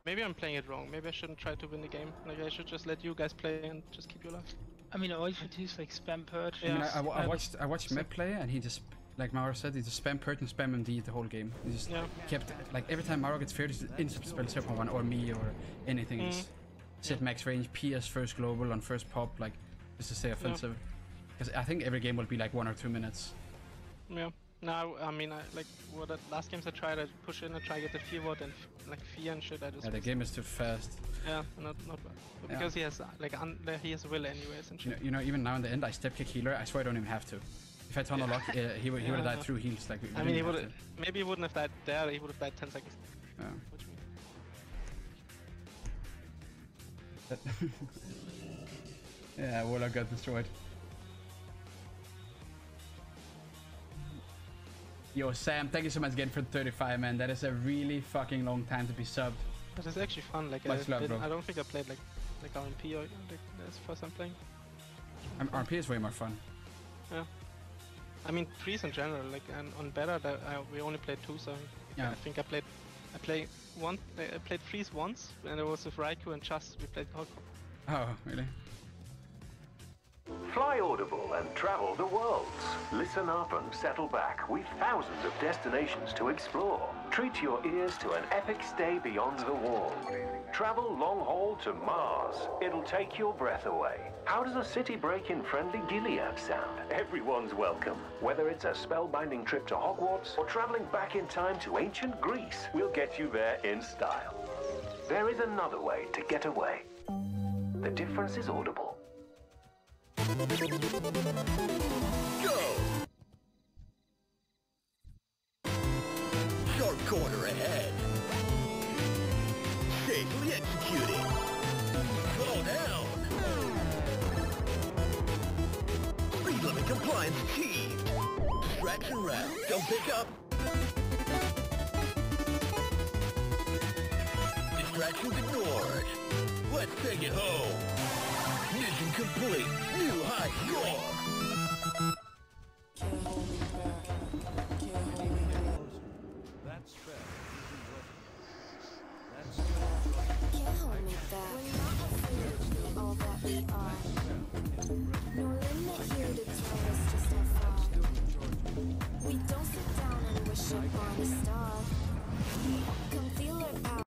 Maybe I'm playing it wrong. Maybe I shouldn't try to win the game. Like I should just let you guys play and just keep your life. I mean, all you should do is like spam purge. I mean, I watched Mep play, and he just, like Mauro said, he just spam purge and spam MD the whole game. He just kept, like, every time Mauro gets feared, he just instant spell 0.1 or me or anything. Just set max range, PS first global on first pop, like just to stay offensive. Because I think every game will be like 1 or 2 minutes. Yeah. No, I mean, like what last games I tried to push in and try to get the fear ward and like fear and shit. I just the game is too fast. Yeah, not bad. But because he has like he has will anyways and shit. You know, even now in the end, I step kick healer. I swear I don't even have to. If I turn a lock, he would have died through heals. Like I mean, he would maybe he wouldn't have died there. He would have died 10 seconds. Yeah. Which means. Yeah, Warlock got destroyed. Yo, Sam, thank you so much again for 35, man. That is a really fucking long time to be subbed. But it's actually fun. Like I don't think I played like RMP or like that's the first time playing. RMP is way more fun. Yeah. I mean, freeze in general. Like on better, we only played 2, so yeah. I think I played freeze once, and it was with Raikou and Chas. We played Hardcore. Oh, really? Fly Audible and travel the world. Listen up and settle back. We've thousands of destinations to explore. Treat your ears to an epic stay beyond the wall. Travel long haul to Mars. It'll take your breath away. How does a city break in friendly Gilead sound? Everyone's welcome. Whether it's a spellbinding trip to Hogwarts or traveling back in time to ancient Greece, we'll get you there in style. There is another way to get away. The difference is audible. Go! Sharp corner ahead. Safely executing. Slow down. Speed limit compliance achieved. Distraction round. Don't pick up. Distractions ignored. Let's take it home. Mission complete. New heights.